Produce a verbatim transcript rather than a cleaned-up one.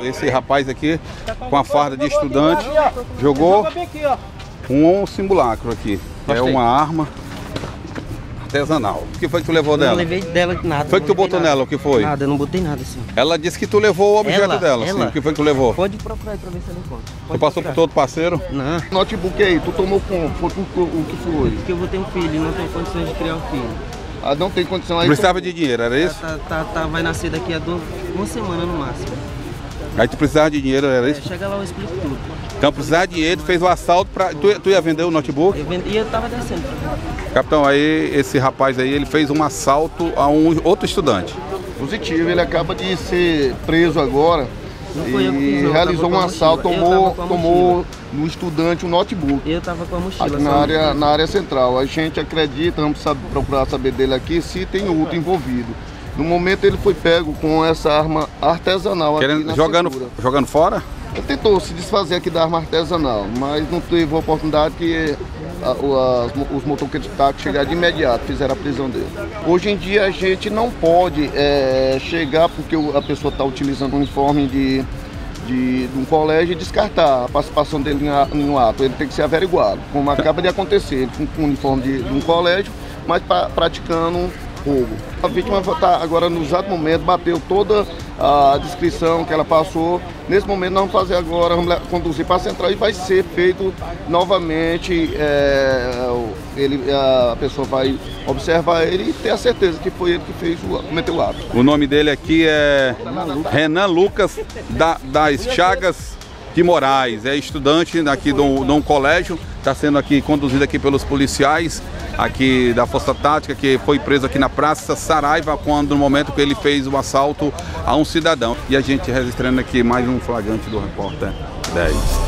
esse rapaz aqui com a farda de estudante jogou um simulacro aqui. É uma arma artesanal. O que foi que tu levou dela? Não levei dela nada. Foi que tu botou nela? O que foi? Nada, eu não botei nada assim. Ela disse que tu levou o objeto ela, dela. Ela. Sim. O que foi que tu levou? Pode procurar aí pra ver se ela encontra. Tu passou por todo parceiro? Não. Notebook aí, tu tomou como? Foi o, o que foi? Porque eu vou ter um filho e não tenho condições de criar um filho. Ah, não tem condição aí. Precisava de dinheiro, era isso? Tá, tá, tá, vai nascer daqui a duas, uma semana no máximo. Aí tu precisava de dinheiro, era isso? É, chega lá eu explico tudo. Então precisava de dinheiro, fez o assalto pra... Tu, tu ia vender o notebook? Eu vendi, e eu tava descendo. Capitão, aí esse rapaz aí, ele fez um assalto a um outro estudante. Positivo, ele acaba de ser preso agora. Não foi eu que E fiz, não, realizou um assalto, tomou, com a tomou no estudante um notebook. Eu tava com a mochila. Aqui na área, na área central. A gente acredita, vamos saber, procurar saber dele aqui se tem outro envolvido. No momento ele foi pego com essa arma artesanal aqui Querendo, na jogando, cintura. jogando fora? Ele tentou se desfazer aqui da arma artesanal, mas não teve a oportunidade que a, o, as, os motoqueiros de táxi chegaram de imediato, fizeram a prisão dele. Hoje em dia a gente não pode é, chegar porque a pessoa está utilizando um uniforme de, de, de um colégio e descartar a participação dele em, em um ato. Ele tem que ser averiguado, como acaba de acontecer, ele com um uniforme de, de um colégio, mas pra, praticando roubo. A vítima está agora no exato momento, bateu toda a descrição que ela passou. Nesse momento nós vamos fazer agora, vamos conduzir para a central e vai ser feito novamente. É, ele, a pessoa vai observar ele e ter a certeza que foi ele que fez o, cometeu o ato. O nome dele aqui é Renan Lucas da, das Chagas de Moraes, é estudante aqui de um, de um colégio, está sendo aqui conduzido aqui pelos policiais aqui da Força Tática, que foi preso aqui na Praça Saraiva, quando no momento que ele fez o assalto a um cidadão. E a gente registrando aqui mais um flagrante do Repórter dez.